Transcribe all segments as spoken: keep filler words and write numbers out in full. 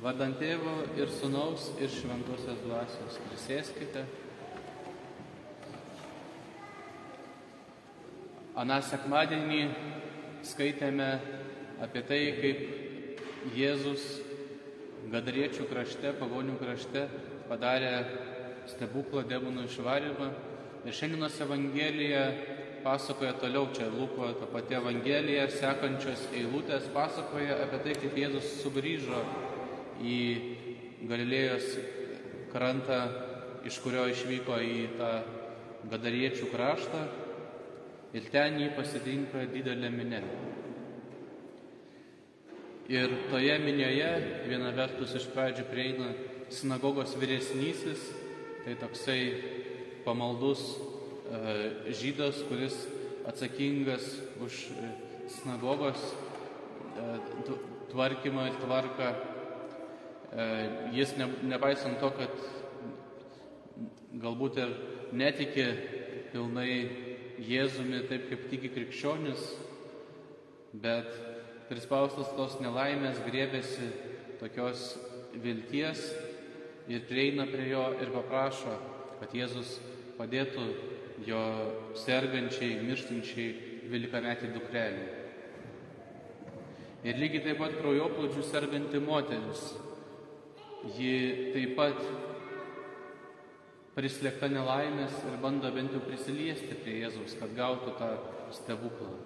Vardant Tėvo ir Sūnaus ir Šventosios Dvasios. Prisėskite. Aną sekmadienį skaitėme apie tai, kaip Jėzus Gadariečių krašte, pagonių krašte padarė stebuklą demonų išvarymą. Ir šiandienos Evangelija pasakoja toliau, čia Luko ta pati Evangelija, sekančios eilutės pasakoja apie tai, kaip Jėzus sugrįžo į Galilėjos krantą, iš kurio išvyko į tą Gadariečių kraštą, ir ten jį pasitinka didelė minia. Ir toje minioje viena vertus iš pradžių prieina sinagogos vyresnysis, tai toksai pamaldus e, žydas, kuris atsakingas už sinagogos e, tvarkymą ir tvarką. E, jis ne, nepaisant to, kad galbūt ir netiki pilnai Jėzumi taip, kaip tiki krikščionis, bet prispaustas tos nelaimės griebėsi tokios vilties ir prieina prie jo ir paprašo, kad Jėzus padėtų jo sergančiai, mirštančiai dvylikametei dukrelei. Ir lygiai taip pat kraujoplūdžiu serganti moteris. Ji taip pat prislėgta nelaimės ir bando bent jau prisiliesti prie Jėzaus, kad gautų tą stebuklą.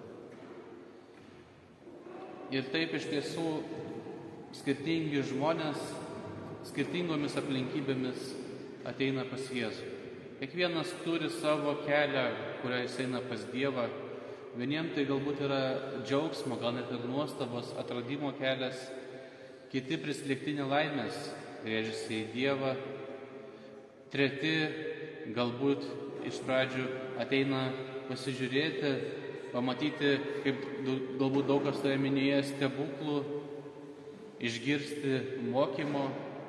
Ir taip iš tiesų skirtingi žmonės skirtingomis aplinkybėmis ateina pas Jėzų. Kiekvienas turi savo kelią, kurią jis eina pas Dievą. Vieniem tai galbūt yra džiaugsmo, gal net ir nuostabos atradimo kelias, kiti prislėgti nelaimės, griežiasi į Dievą. Treti galbūt iš pradžių ateina pasižiūrėti, pamatyti, kaip galbūt daug kas toje minėje stebuklų, išgirsti mokymo.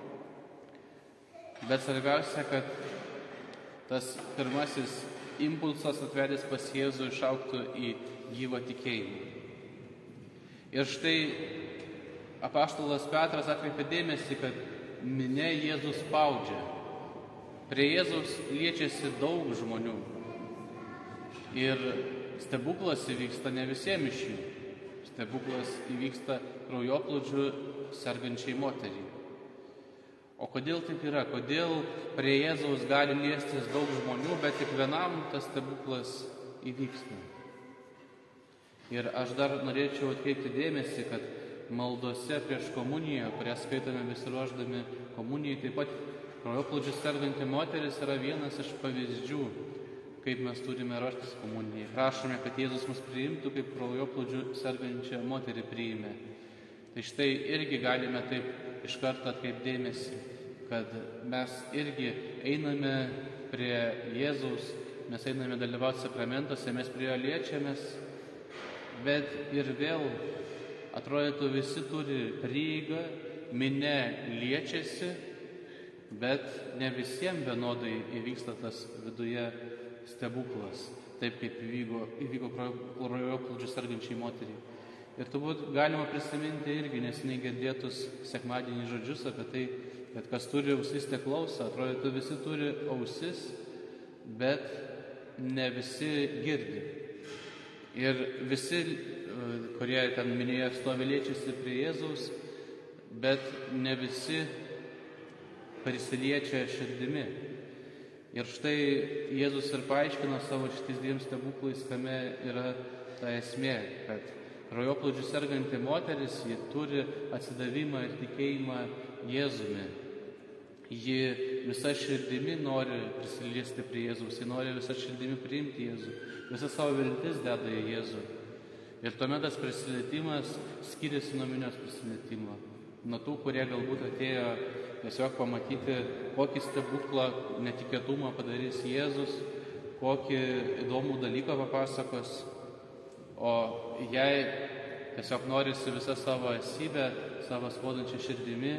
Bet svarbiausia, kad tas pirmasis impulsas atvedęs pas Jėzų išaugtų į gyvą tikėjimą. Ir štai apaštalas Petras atkreipė dėmesį, kad minia Jėzus spaudžia. Prie Jėzus liečiasi daug žmonių. Ir stebuklas įvyksta ne visiems iš jų. Stebuklas įvyksta kraujoplūdžiu sergančiai moteriai. O kodėl taip yra? Kodėl prie Jėzaus gali liestis daug žmonių, bet tik vienam tas stebuklas įvyksta? Ir aš dar norėčiau atkreipti dėmesį, kad maldose prieš komuniją, kurią skaitome besiruošdami komunijai, taip pat kraujoplūdžiu serganti moteris yra vienas iš pavyzdžių, kaip mes turime ruoštis komunijai. Prašome, kad Jėzus mus priimtų, kaip kraujoplūdžiu sergančią moterį priėmė. Tai štai irgi galime taip iš karto atkreipdėmėsi, kad mes irgi einame prie Jėzaus, mes einame dalyvauti sakramentuose, mes prie jo liečiamės, bet ir vėl atrodytų visi turi prieigą, minia liečiasi, bet ne visiems vienodai įvyksta tas viduje stebuklas, taip kaip įvyko, įvyko kraujoplūdžiu sergančiai moteriai. Ir turbūt galima prisiminti irgi neseniai girdėtus sekmadienį žodžius apie tai, kad kas turi ausis, te klauso. Atrodytų visi turi ausis, bet ne visi girdi. Ir visi, kurie ten minėjo, stovi liečiasi prie Jėzaus, bet ne visi prisiliečia širdimi. Ir štai Jėzus ir paaiškino savo šitais dviem stebuklais, kame yra ta esmė, kad kraujoplūdžiu serganti moteris, ji turi atsidavimą ir tikėjimą Jėzumi. Ji visa širdimi nori prisiliesti prie Jėzaus, ji nori visa širdimi priimti Jėzų, visą savo viltis deda į Jėzų. Ir tuomet tas prisilietimas skiriasi nuo minios prisilietimo. Nuo tų, kurie galbūt atėjo tiesiog pamatyti, kokį stebuklą, netikėtumą padarys Jėzus, kokį įdomų dalyką papasakos. O jei tiesiog norisi visą savo esybę, savo skaudančią širdimi,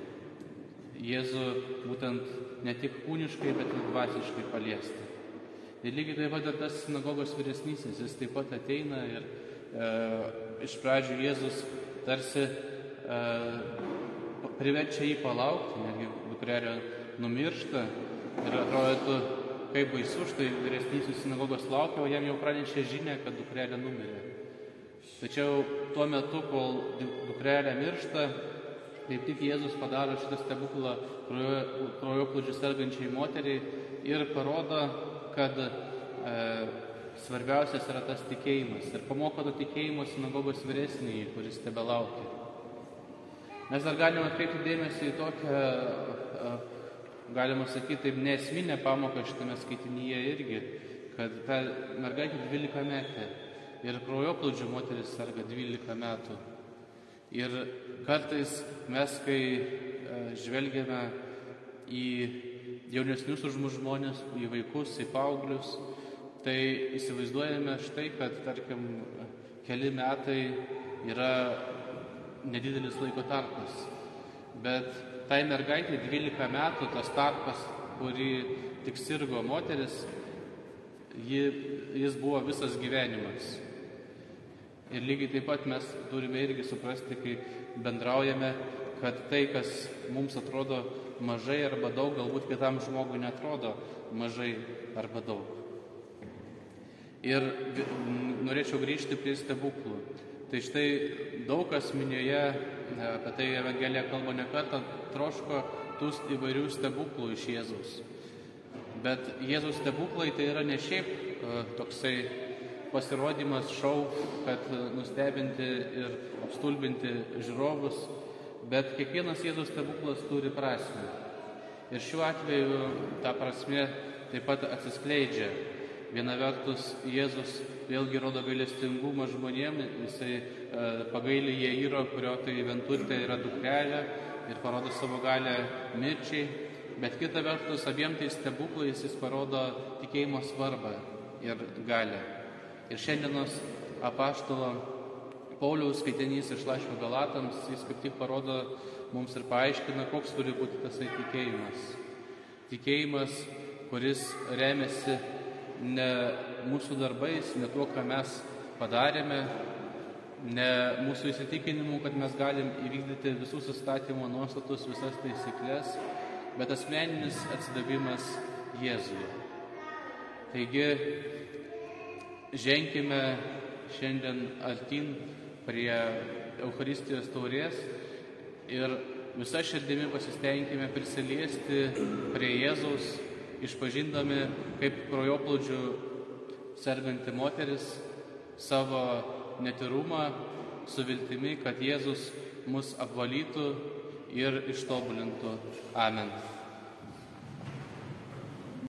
Jėzų būtent ne tik kūniškai, bet ir dvasiškai paliesti. Ir lygiai taip pat ir tas sinagogos vyresnysis, jis taip pat ateina ir e, iš pradžių Jėzus tarsi e, priverčia jį palaukti, netgi dukrelė numiršta ir atrodytų, kaip baisu, štai vyresnysis sinagogos laukia, o jam jau pranešė žinia, kad dukrelė numirė. Tačiau tuo metu, kol dukrelė miršta, kaip tik Jėzus padaro šitą stebuklą kraujoplūdžiu sergančiai moteriai ir parodo, kad e, svarbiausias yra tas tikėjimas ir pamoko to tikėjimo sinagogos vyresnįjį, kuris tebelaukia. Mes dar galime atkreipti dėmesį į tokią, galima sakyti, taip neesminę pamoką šitame skaitinyje irgi, kad ta mergaitė dvylika metė ir kraujoplūdžiu moteris serga dvylika metų. Ir kartais mes, kai žvelgiame į jaunesnius už mus žmonės, į vaikus, į paauglius, tai įsivaizduojame štai, kad, tarkim, keli metai yra nedidelis laiko tarpas. Bet tai mergaitė dvylika metų, tas tarpas, kurį tik sirgo moteris, ji, jis buvo visas gyvenimas. Ir lygiai taip pat mes turime irgi suprasti, kai bendraujame, kad tai, kas mums atrodo mažai arba daug, galbūt kitam žmogui netrodo mažai arba daug. Ir norėčiau grįžti prie stebuklų. Tai štai daug kas minioje, apie tai Evangelija kalba ne kartą, troško tų įvairių stebuklų iš Jėzaus. Bet Jėzaus stebuklai tai yra ne šiaip toksai pasirodymas, šou, kad nustebinti ir apstulbinti žiūrovus, bet kiekvienas Jėzaus stebuklas turi prasmę. Ir šiuo atveju ta prasmė taip pat atsiskleidžia. Viena vertus, Jėzus vėlgi rodo gailestingumą žmonėm, jisai e, pagailį Jairo, kurio tai vienturtė yra dukrelė ir parodo savo galę mirčiai, bet kita vertus, abiem tai stebuklais jis parodo tikėjimo svarbą ir galę. Ir šiandienos apaštalo Pauliaus skaitinys iš laiško Galatams, jis kaip tik parodo mums ir paaiškina, koks turi būti tasai tikėjimas. Tikėjimas, kuris remiasi ne mūsų darbais, ne tuo, ką mes padarėme, ne mūsų įsitikinimu, kad mes galim įvykdyti visus įstatymo nuostatus, visas taisyklės, bet asmeninis atsidavimas Jėzuje. Taigi, ženkime šiandien artyn prie Eucharistijos taurės ir visa širdimi pasistengime prisiliesti prie Jėzaus, išpažindami kaip kraujoplūdžiu serganti moteris savo netyrumą su viltimi, kad Jėzus mus apvalytų ir ištobulintų. Amen.